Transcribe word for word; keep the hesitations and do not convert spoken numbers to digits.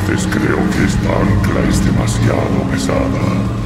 veces creo que esta ancla es demasiado pesada.